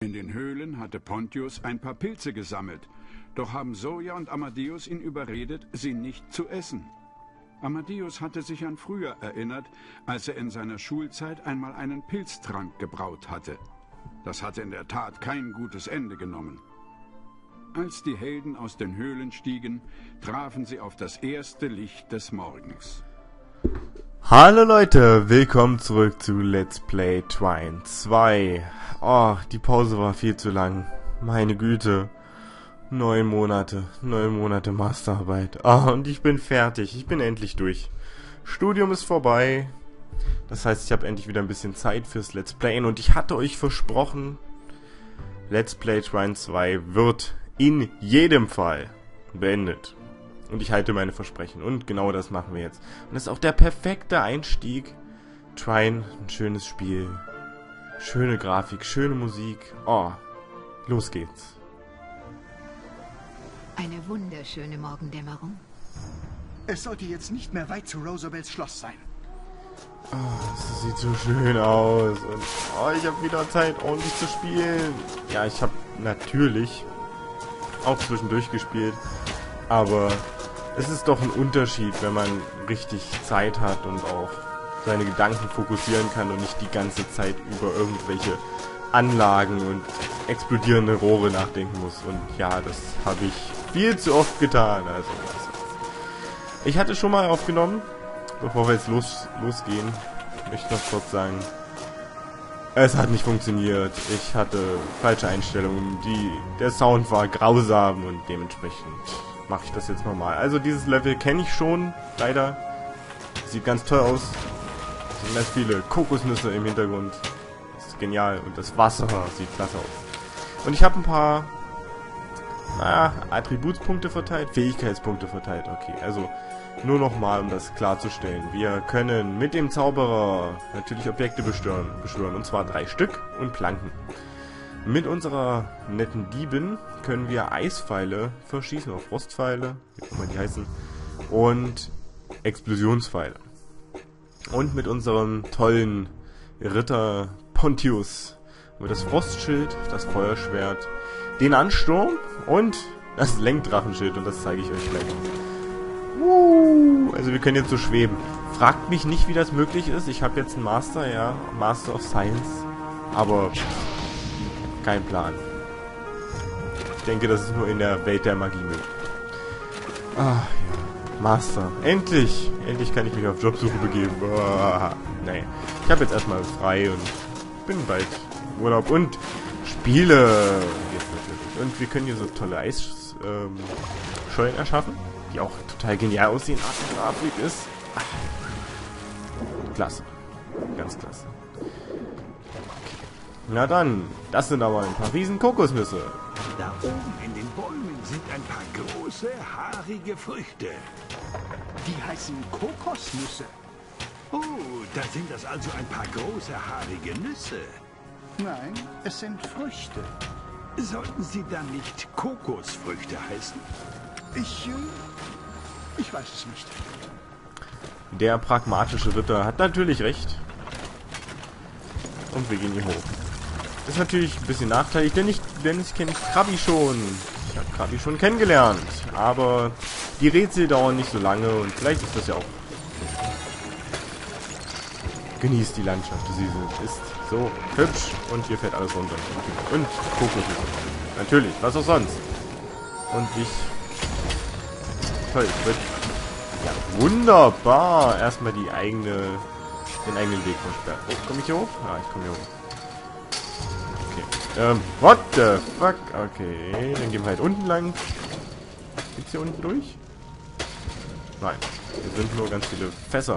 In den Höhlen hatte Pontius ein paar Pilze gesammelt, doch haben Soja und Amadeus ihn überredet, sie nicht zu essen. Amadeus hatte sich an früher erinnert, als er in seiner Schulzeit einmal einen Pilztrank gebraut hatte. Das hatte in der Tat kein gutes Ende genommen. Als die Helden aus den Höhlen stiegen, trafen sie auf das erste Licht des Morgens. Hallo Leute, willkommen zurück zu Let's Play Trine 2. Oh, die Pause war viel zu lang. Meine Güte. 9 Monate Masterarbeit. Oh, und ich bin fertig. Ich bin endlich durch. Studium ist vorbei. Das heißt, ich habe endlich wieder ein bisschen Zeit fürs Let's Playen. Und ich hatte euch versprochen, Let's Play Trine 2 wird in jedem Fall beendet. Und ich halte meine Versprechen. Und genau das machen wir jetzt. Und das ist auch der perfekte Einstieg. Trine, ein schönes Spiel. Schöne Grafik, schöne Musik. Oh, los geht's. Eine wunderschöne Morgendämmerung. Es sollte jetzt nicht mehr weit zu Rosabels Schloss sein. Oh, das sieht so schön aus. Und oh, ich habe wieder Zeit, ordentlich zu spielen. Ja, ich habe natürlich auch zwischendurch gespielt. Aber es ist doch ein Unterschied, wenn man richtig Zeit hat und auch seine Gedanken fokussieren kann und nicht die ganze Zeit über irgendwelche Anlagen und explodierende Rohre nachdenken muss. Und ja, das habe ich viel zu oft getan. Also, ich hatte schon mal aufgenommen, bevor wir jetzt losgehen, möchte ich noch kurz sagen, es hat nicht funktioniert. Ich hatte falsche Einstellungen. Der Sound war grausam und dementsprechend mache ich das jetzt nochmal. Also dieses Level kenne ich schon, leider. Sieht ganz toll aus. Es sind ganz viele Kokosnüsse im Hintergrund. Das ist genial. Und das Wasser sieht klasse aus. Und ich habe ein paar Attributspunkte verteilt, Fähigkeitspunkte verteilt. Okay, also nur nochmal, um das klarzustellen. Wir können mit dem Zauberer natürlich Objekte beschwören. Und zwar 3 Stück und Planken. Mit unserer netten Diebin können wir Eispfeile verschießen, oder Frostpfeile, wie auch immer die heißen, und Explosionspfeile. Und mit unserem tollen Ritter Pontius wird das Frostschild, das Feuerschwert, den Ansturm und das Lenkdrachenschild, und das zeige ich euch gleich. Also wir können jetzt so schweben. Fragt mich nicht, wie das möglich ist. Ich habe jetzt einen Master, ja, Master of Science, aber kein Plan. Ich denke, das ist nur in der Welt der Magie möglich. Ah, ja. Master. Endlich! Endlich kann ich mich auf Jobsuche begeben. Nee. Ich habe jetzt erstmal frei und bin bald im Urlaub und spiele jetzt natürlich. Und wir können hier so tolle Eisschollen erschaffen, die auch total genial aussehen. Die Grafik ist klasse. Ganz klasse. Na dann, das sind aber ein paar riesen Kokosnüsse. Da oben in den Bäumen sind ein paar große, haarige Früchte. Die heißen Kokosnüsse. Oh, da sind das also ein paar große, haarige Nüsse. Nein, es sind Früchte. Sollten sie dann nicht Kokosfrüchte heißen? Ich weiß es nicht. Der pragmatische Ritter hat natürlich recht. Und wir gehen hier hoch. Das ist natürlich ein bisschen nachteilig, denn ich kenne Krabi schon. Ich habe Krabi schon kennengelernt. Aber die Rätsel dauern nicht so lange und vielleicht ist das ja auch... Genießt die Landschaft, sie ist so hübsch und hier fällt alles runter. Und Kokosnüsse. Natürlich, was auch sonst. Und ich... Toll, ich würde... Ja, wunderbar. Erstmal den eigenen Weg versperrt. Oh, komme ich hier hoch? Ja, ich komme hier hoch. Okay. What the fuck? Okay, dann gehen wir halt unten lang. Geht's hier unten durch? Nein. Hier sind nur ganz viele Fässer.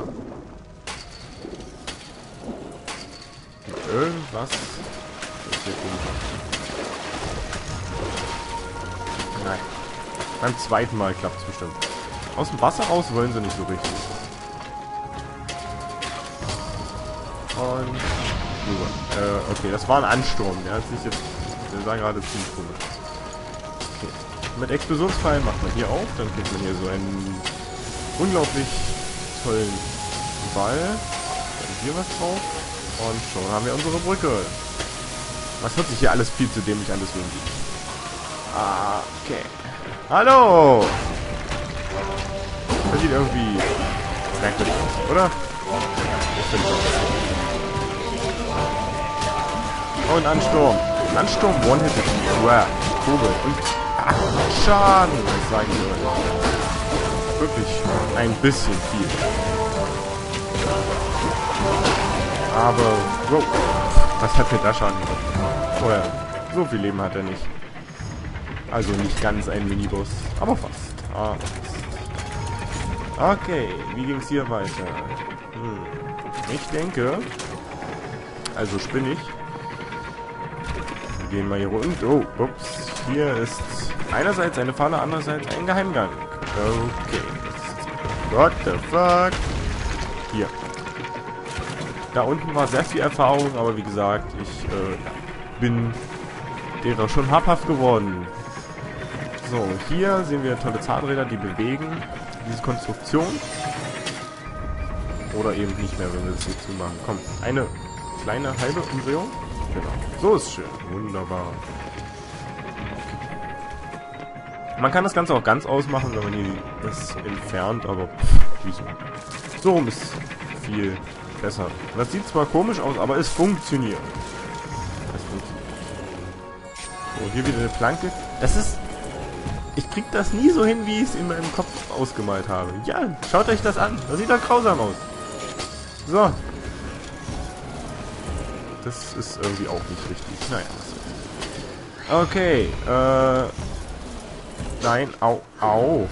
Gibt irgendwas? Das hier Nein. Beim zweiten Mal klappt es bestimmt. Aus dem Wasser raus wollen sie nicht so richtig. Und rüber. Okay, das war ein Ansturm. Der hat sich jetzt... Der sah gerade ziemlich komisch. Okay. Mit Explosionspfeilen macht man hier auf. Dann kriegt man hier so einen unglaublich tollen Ball. Dann hier was drauf. Und schon haben wir unsere Brücke. Was hört sich hier alles viel zu dämlich an, deswegen. Okay. Hallo! Das sieht irgendwie merkwürdig aus, oder? Ich finde schon. Und Ansturm. Ansturm one-hitted. Wow. Kugel. Und Schaden. Das sage ich euch. Wirklich ein bisschen viel. Aber, wow. Was hat mir da Schaden gemacht? Oh ja. So viel Leben hat er nicht. Also nicht ganz ein Miniboss, aber fast. Okay, wie ging es hier weiter? Ich denke, also spinne ich. Wir gehen mal hier runter. Oh, ups. Hier ist einerseits eine Falle, andererseits ein Geheimgang. Okay. What the fuck? Hier. Da unten war sehr viel Erfahrung, aber wie gesagt, ich bin derer schon habhaft geworden. So, hier sehen wir tolle Zahnräder, die bewegen diese Konstruktion. Oder eben nicht mehr, wenn wir das hier zumachen. Komm, eine kleine halbe Umdrehung. Genau. So ist schön. Wunderbar. Man kann das Ganze auch ganz ausmachen, wenn man hier das entfernt, aber wieso? So rum ist viel besser. Das sieht zwar komisch aus, aber es funktioniert. Es funktioniert. So, hier wieder eine Planke. Das ist... Ich krieg das nie so hin, wie ich es in meinem Kopf ausgemalt habe. Ja, schaut euch das an. Das sieht doch grausam aus. So. Das ist irgendwie auch nicht richtig. Naja. Okay, nein, au, au.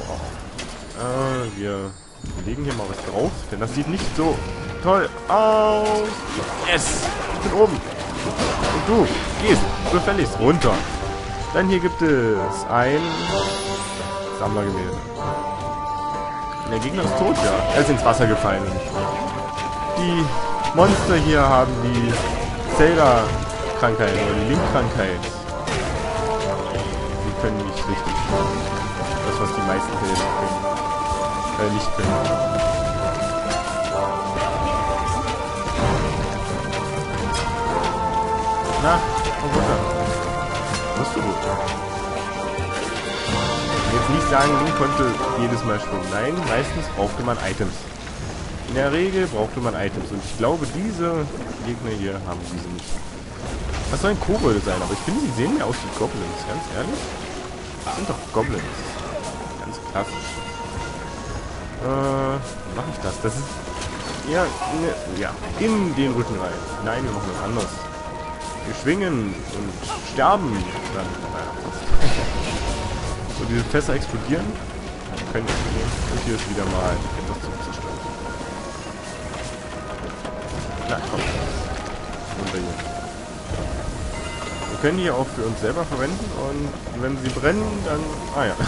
Wir legen hier mal was drauf, denn das sieht nicht so toll aus. Yes! Ich bin oben. Und du gehst gefälligst runter. Dann hier gibt es ein Sammlergemälde. Der Gegner ist tot, ja. Er ist ins Wasser gefallen. Die Monster hier haben die Zelda-Krankheit oder die Link-Krankheit. Die können nicht richtig. Das, was die meisten Helden können. Nicht können. Na, komm runter. Musst du gut. Jetzt nicht sagen, Link konnte jedes Mal schwimmen. Nein, meistens brauchte man Items. In der Regel brauchte man Items. Und ich glaube, diese Gegner hier haben diese nicht. Das soll ein Kobold sein, aber ich finde, sie sehen mir aus wie Goblins. Ganz ehrlich. Das sind doch Goblins. Ganz klassisch. Wie mache ich das? Das ist... Ja, ne, ja, in den Rücken rein. Nein, wir machen was anderes. Wir schwingen und sterben. Dann, naja, fast. So, diese Fässer explodieren. Können explodieren. Und hier ist wieder mal etwas zu zerstören. Na, komm. Runter hier. Wir können die auch für uns selber verwenden. Und wenn sie brennen, dann... Ah ja.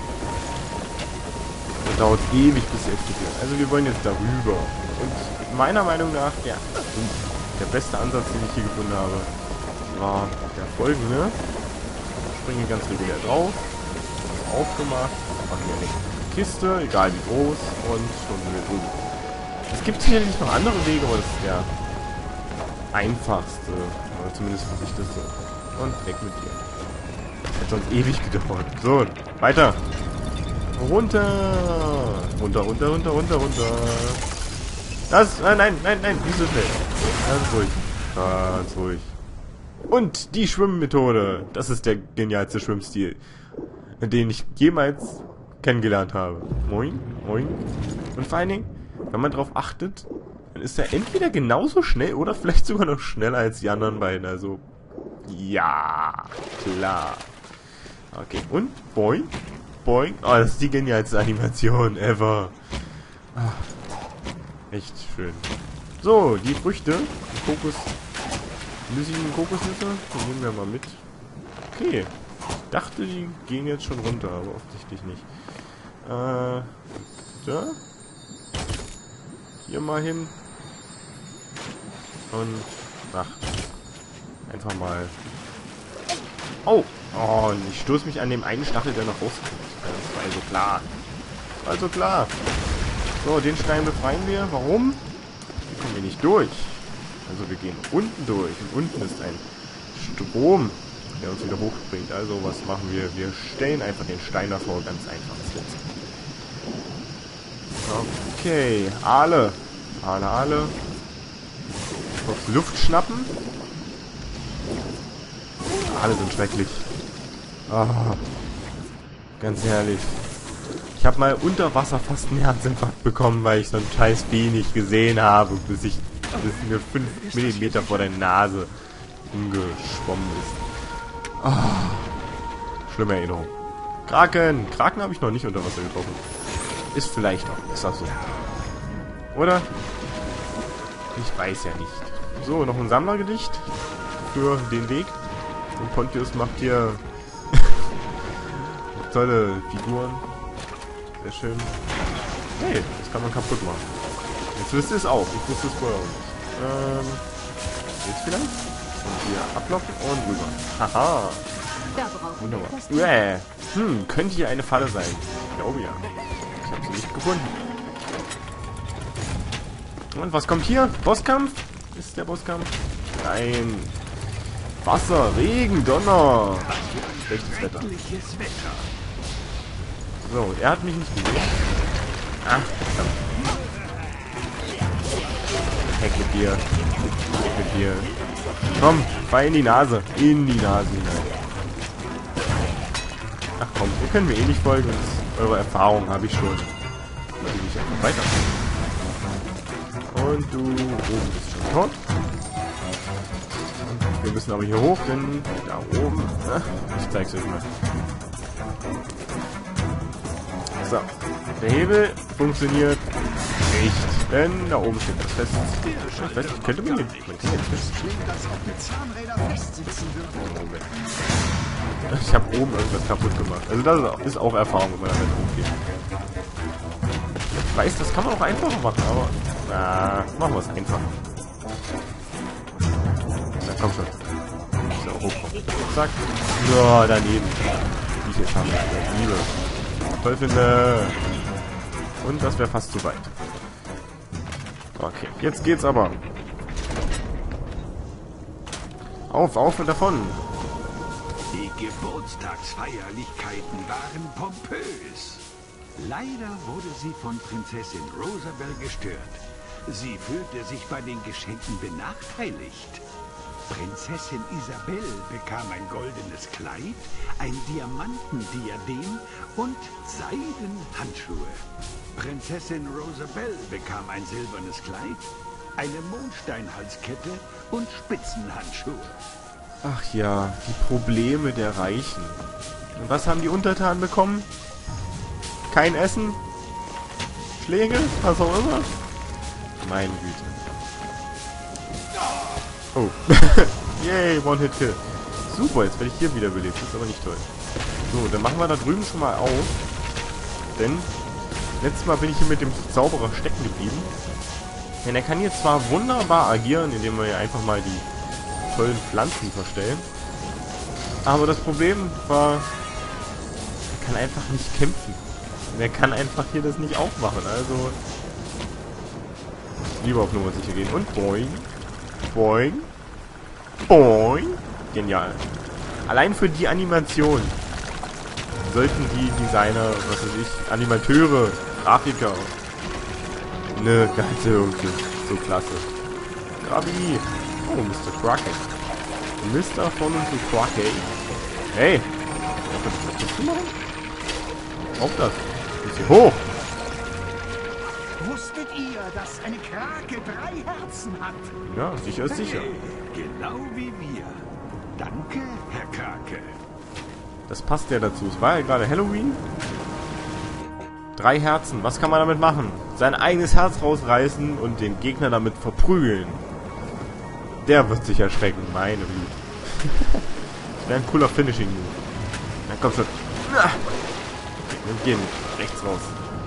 Das dauert ewig, bis sie explodieren. Also wir wollen jetzt darüber. Und meiner Meinung nach, ja, der beste Ansatz, den ich hier gefunden habe, war der folgende. Springe ganz regulär drauf. Das aufgemacht. Machen wir eine Kiste, egal wie groß. Und schon sind wir drüben. Es gibt sicherlich noch andere Wege, aber das ist der einfachste. Oder zumindest für sich das so. Und weg mit dir. Das hat sonst ewig gedauert. So, weiter. Runter. Runter, runter, runter, runter, runter. Das, nein, nicht so schnell. Ganz ruhig. Ganz ruhig. Und die Schwimmmethode. Das ist der genialste Schwimmstil, den ich jemals kennengelernt habe. Moin, moin. Und vor allen Dingen, wenn man drauf achtet, dann ist er entweder genauso schnell oder vielleicht sogar noch schneller als die anderen beiden. Also, ja, klar. Okay, und boing, boing. Oh, das ist die genialste Animation ever. Ach, echt schön. So, die Früchte, die Kokos... Flüssigen Kokosnüsse, die nehmen wir mal mit. Okay. Ich dachte, die gehen jetzt schon runter, aber offensichtlich nicht. Da. Hier mal hin. Und, ach. Einfach mal. Oh! Oh, und ich stoße mich an dem einen Stachel, der noch rauskommt. Das war also klar. Das war also klar. So, den Stein befreien wir. Warum? Hier kommen wir nicht durch. Also wir gehen unten durch. Und unten ist ein Strom, der uns wieder hochbringt. Also was machen wir? Wir stellen einfach den Stein davor, ganz einfach. Okay, Aale. Kurz Luft schnappen. Aale sind schrecklich. Ah, ganz herrlich. Ich habe mal unter Wasser fast einen Herzinfarkt bekommen, weil ich so ein scheiß Vieh nicht gesehen habe, bis mir 5 Millimeter vor der Nase umgeschwommen ist. Ah, schlimme Erinnerung. Kraken habe ich noch nicht unter Wasser getroffen. Ist vielleicht auch besser so. Oder? Ich weiß ja nicht. So, noch ein Sammlergedicht für den Weg. Und Pontius macht hier tolle Figuren. Sehr schön. Hey, das kann man kaputt machen. Jetzt wisst ihr es auch. Ich wusste es vorher auch nicht. Jetzt vielleicht? Und hier ablocken und rüber. Haha. Wunderbar. Könnte hier eine Falle sein. Ich glaube ja. Ich habe sie nicht gefunden. Und was kommt hier? Bosskampf? Ist der Bosskampf? Nein. Wasser, Regen, Donner. Schlechtes Wetter. So, er hat mich nicht gesehen. Ach, verdammt. Heck mit dir. Heck mit dir. Komm, fall in die Nase. In die Nase hinein. Ach komm, ihr könnt mir eh nicht folgen. Eure Erfahrung habe ich schon. Dann gehe ich einfach weiter. Und du oben bist schon tot. Wir müssen aber hier hoch, denn da oben... ich zeig's euch mal. So, der Hebel funktioniert nicht, denn da oben steht das fest. Ich weiß nicht, könnte man hier... Ich habe oben irgendwas kaputt gemacht. Also das ist auch Erfahrung, wenn man damit hochgeht. Ich weiß, das kann man auch einfacher machen, aber... machen wir es einfach. Na komm schon. So, hochkommen. Zack. So, daneben. Die jetzt haben wir. Liebe. Toll finde. Und das wäre fast zu weit. Okay, jetzt geht's aber. Auf und davon. Die Geburtstagsfeierlichkeiten waren pompös. Leider wurde sie von Prinzessin Rosabel gestört. Sie fühlte sich bei den Geschenken benachteiligt. Prinzessin Isabel bekam ein goldenes Kleid, ein Diamantendiadem und Seidenhandschuhe. Prinzessin Rosabel bekam ein silbernes Kleid, eine Mondsteinhalskette und Spitzenhandschuhe. Ach ja, die Probleme der Reichen. Und was haben die Untertanen bekommen? Kein Essen? Schläge? Was auch immer? Meine Güte. Oh. Yay, One-Hit-Kill. Super, jetzt werde ich hier wiederbelebt. Das ist aber nicht toll. So, dann machen wir da drüben schon mal auf. Denn letztes Mal bin ich hier mit dem Zauberer stecken geblieben. Denn er kann hier zwar wunderbar agieren, indem wir hier einfach mal die tollen Pflanzen verstellen. Aber das Problem war, er kann einfach nicht kämpfen. Und er kann einfach hier das nicht aufmachen. Also lieber auf Nummer sicher gehen. Und boing. Boing. Boing. Genial. Allein für die Animation sollten die Designer, was weiß ich, Animateure, Grafiker, ne ganze irgendwie so klasse. Grabi. Oh, Mr. Crockett. Mr. von und zu Crockett. Hey. Was willst du machen? Auf das. Ist hier hoch. Wusstet ihr, dass eine Krake 3 Herzen hat? Ja, sicher ist sicher. Genau wie wir. Danke, Herr Krake. Das passt ja dazu. Es war ja gerade Halloween. 3 Herzen. Was kann man damit machen? Sein eigenes Herz rausreißen und den Gegner damit verprügeln. Der wird sich erschrecken. Meine Güte. Das wäre ein cooler Finishing-Move. Dann komm schon. Okay, wir gehen rechts raus.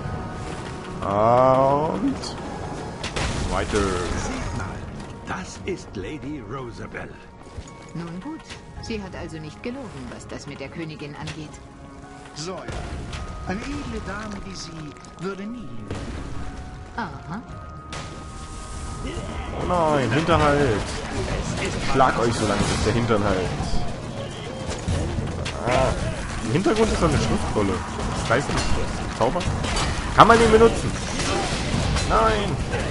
Und weiter. Seht mal, das ist Lady Rosabel. Nun gut, sie hat also nicht gelogen, was das mit der Königin angeht. So, ja. Eine edle Dame wie sie würde nie lügen. Aha. Oh nein, Hinterhalt. Schlag euch so lange, bis der Hintern halt. Ah, im Hintergrund ist doch eine Schriftrolle. Das heißt nicht, das ist ein Zauber. Kann man den benutzen? Nein.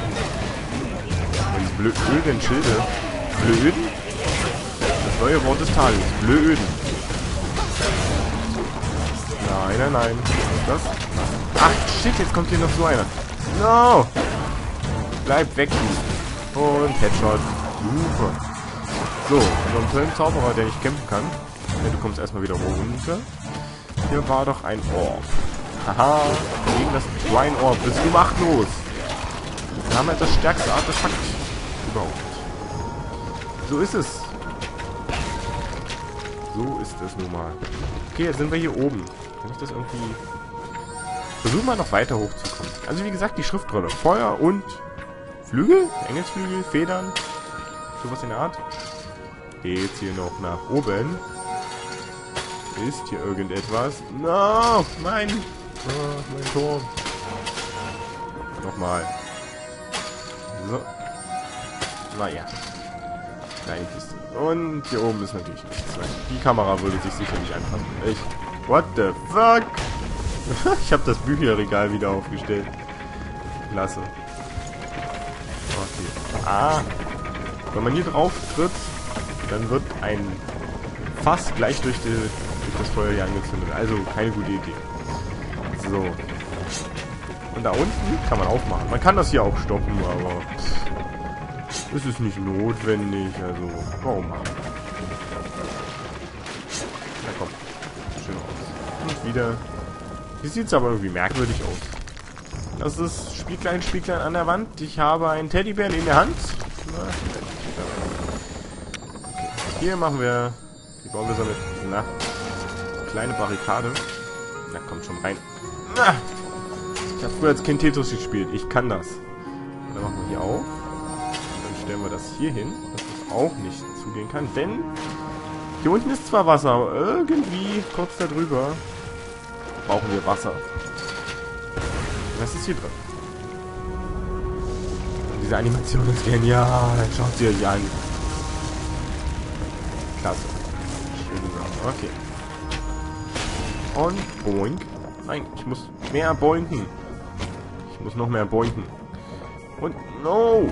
Und diese blöden Schilde. Blöden? Das neue Wort des Tages. Blöden. Nein, nein, nein. Was ist das? Ach, shit, jetzt kommt hier noch so einer. No! Bleib weg, du. Und Headshot. Super. So, so ein tollen Zauberer, der nicht kämpfen kann. Ja, du kommst erstmal wieder runter. Hier war doch ein Orb. Haha, gegen das Shrine Orb bist du machtlos. Wir haben halt das stärkste Artefakt überhaupt. So ist es. So ist es nun mal. Okay, jetzt sind wir hier oben. Kann ich das irgendwie... Versuchen wir noch weiter hochzukommen. Also wie gesagt, die Schriftrolle. Feuer und Flügel? Engelsflügel? Federn? Sowas in der Art. Geht's hier noch nach oben? Ist hier irgendetwas? No! Nein! Oh, mein Tor. Nochmal. So. Naja. Kleine Kiste. Und hier oben ist natürlich nichts. Die Kamera würde sich sicherlich anpassen. Ich. What the fuck? Ich habe das Bücherregal wieder aufgestellt. Klasse. Okay. Ah. Wenn man hier drauf tritt, dann wird ein Fass gleich durch das Feuer hier angezündet. Also keine gute Idee. So. Und da unten kann man aufmachen. Man kann das hier auch stoppen, aber es ist nicht notwendig. Also, warum machen? Na komm. Schön aus. Und wieder. Hier sieht es aber irgendwie merkwürdig aus. Das ist Spieglein an der Wand. Ich habe einen Teddybären in der Hand. Okay. Hier machen wir... Wie bauen wir so eine kleine Barrikade. Na, kommt schon rein. Ich habe früher als Kind Tetris gespielt. Ich kann das. Und dann machen wir hier auf. Und dann stellen wir das hier hin, dass das auch nicht zugehen kann. Denn hier unten ist zwar Wasser, aber irgendwie kurz darüber brauchen wir Wasser. Und was ist hier drin? Und diese Animation ist genial. Schaut sie euch an. Klasse. Schöne Sache. Okay. Und boink. Nein, ich muss mehr boinken. Ich muss noch mehr boinken. Und no!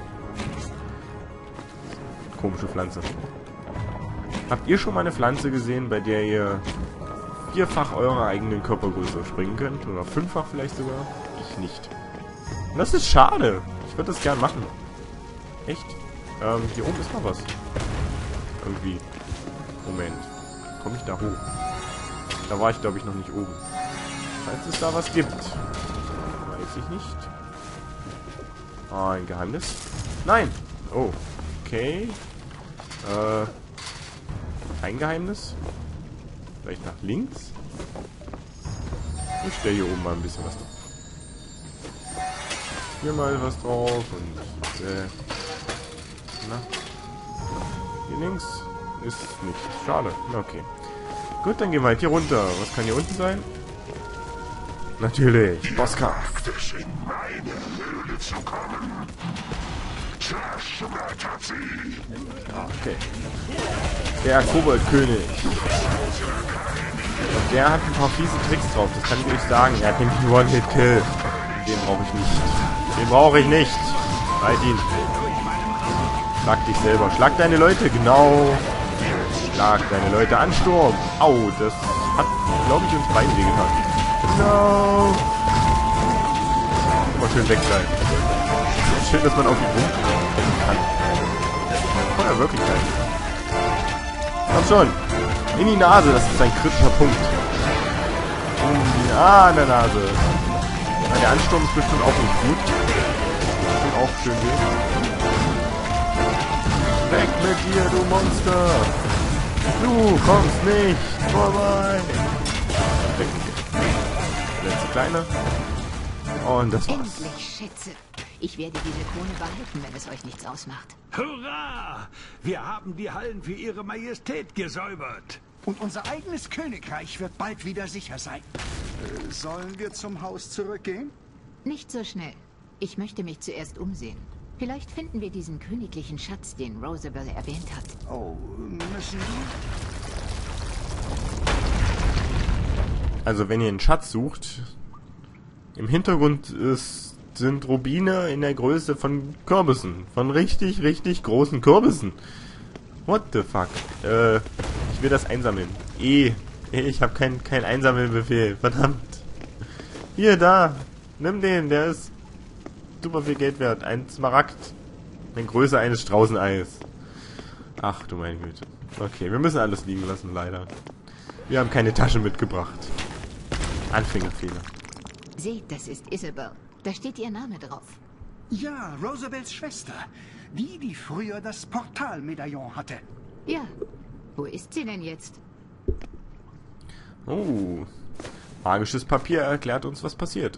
Komische Pflanze. Habt ihr schon mal eine Pflanze gesehen, bei der ihr 4-fach eurer eigenen Körpergröße springen könnt? Oder 5-fach vielleicht sogar? Ich nicht. Und das ist schade. Ich würde das gern machen. Echt? Hier oben ist noch was. Irgendwie. Moment. Komme ich da hoch? Da war ich, glaube ich, noch nicht oben. Falls es da was gibt. Weiß ich nicht. Ah, ein Geheimnis? Nein! Oh. Okay. Kein Geheimnis. Vielleicht nach links? Ich stelle hier oben mal ein bisschen was drauf. Hier mal was drauf und na. Hier links ist nichts. Schade. Okay. Gut, dann gehen wir halt hier runter. Was kann hier unten sein? Natürlich. Bosskampf. In meine Höhle zu kommen. Zerschmettert sie. Okay. Der Koboldkönig. Und der hat ein paar fiese Tricks drauf. Das kann ich euch sagen. Er hat nämlich einen One-Hit-Kill. Den brauche ich nicht. Den brauche ich nicht. Halt ihn. Schlag dich selber. Schlag deine Leute. Genau. Schlag deine Leute an. Sturm. Au, das hat, glaube ich, uns beiden wehgetan. Genau. Immer schön wegbleiben. Schön, dass man auf ihn rumrennen kann. Von der Wirklichkeit. Komm schon. In die Nase, das ist ein kritischer Punkt. An der Nase. Ja, der Ansturm ist bestimmt auch nicht gut. Tut auch schön weh. Weg mit dir, du Monster! Du kommst nicht vorbei! Weg mit dir. Letzte kleine. Und das war's. Endlich, Schätze. Ich werde diese Krone behalten, wenn es euch nichts ausmacht. Hurra! Wir haben die Hallen für Ihre Majestät gesäubert. Und unser eigenes Königreich wird bald wieder sicher sein. Sollen wir zum Haus zurückgehen? Nicht so schnell. Ich möchte mich zuerst umsehen. Vielleicht finden wir diesen königlichen Schatz, den Rosabelle erwähnt hat. Oh, müssen wir? Also wenn ihr einen Schatz sucht, im Hintergrund sind Rubine in der Größe von Kürbissen. Von richtig, richtig großen Kürbissen. What the fuck? Ich will das einsammeln. Ich habe kein Einsammelbefehl. Verdammt. Hier, da. Nimm den, der ist super viel Geld wert. Ein Smaragd. In Größe eines Straußeneis. Ach du meine Güte. Okay, wir müssen alles liegen lassen, leider. Wir haben keine Tasche mitgebracht. Anfängerfehler. Seht, das ist Isabel. Da steht ihr Name drauf. Ja, Rosabelles Schwester. Die früher das Portalmedaillon hatte. Ja. Wo ist sie denn jetzt? Oh. Magisches Papier erklärt uns, was passiert.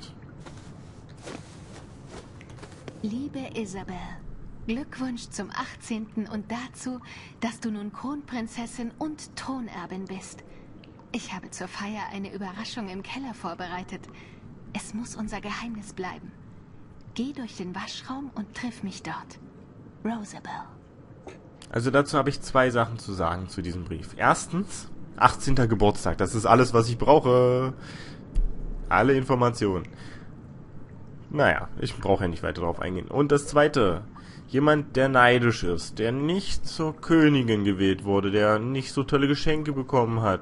Liebe Isabel, Glückwunsch zum 18. und dazu, dass du nun Kronprinzessin und Thronerbin bist. Ich habe zur Feier eine Überraschung im Keller vorbereitet. Es muss unser Geheimnis bleiben. Geh durch den Waschraum und triff mich dort. Rosabelle. Also dazu habe ich 2 Sachen zu sagen zu diesem Brief. Erstens, 18. Geburtstag. Das ist alles, was ich brauche. Alle Informationen. Naja, ich brauche ja nicht weiter darauf eingehen. Und das Zweite, jemand, der neidisch ist, der nicht zur Königin gewählt wurde, der nicht so tolle Geschenke bekommen hat,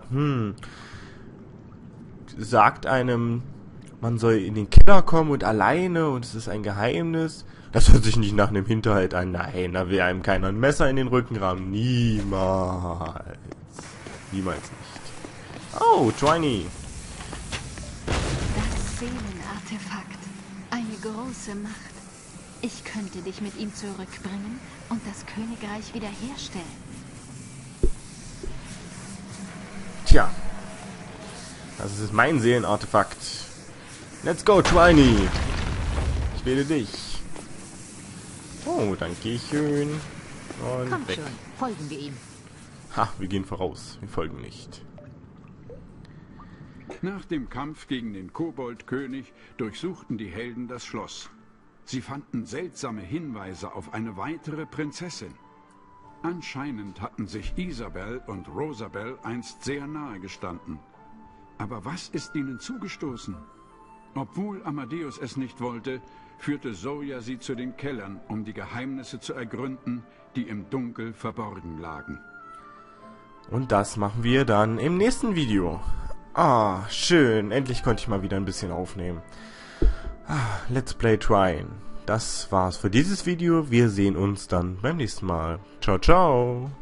sagt einem, man soll in den Keller kommen und alleine und es ist ein Geheimnis. Das hört sich nicht nach einem Hinterhalt an. Nein, da will einem keiner ein Messer in den Rücken rammen. Niemals. Niemals nicht. Oh, Twiny. Das Seelenartefakt. Eine große Macht. Ich könnte dich mit ihm zurückbringen und das Königreich wiederherstellen. Tja. Das ist mein Seelenartefakt. Let's go, Twiny. Ich wähle dich. Oh, danke schön. Und Kommt weg. schon, folgen wir ihm. Ha, wir gehen voraus. Wir folgen nicht. Nach dem Kampf gegen den Koboldkönig durchsuchten die Helden das Schloss. Sie fanden seltsame Hinweise auf eine weitere Prinzessin. Anscheinend hatten sich Isabel und Rosabelle einst sehr nahe gestanden. Aber was ist ihnen zugestoßen? Obwohl Amadeus es nicht wollte, führte Zoya sie zu den Kellern, um die Geheimnisse zu ergründen, die im Dunkel verborgen lagen. Und das machen wir dann im nächsten Video. Ah, schön. Endlich konnte ich mal wieder ein bisschen aufnehmen. Let's Play Trine. Das war's für dieses Video. Wir sehen uns dann beim nächsten Mal. Ciao, ciao.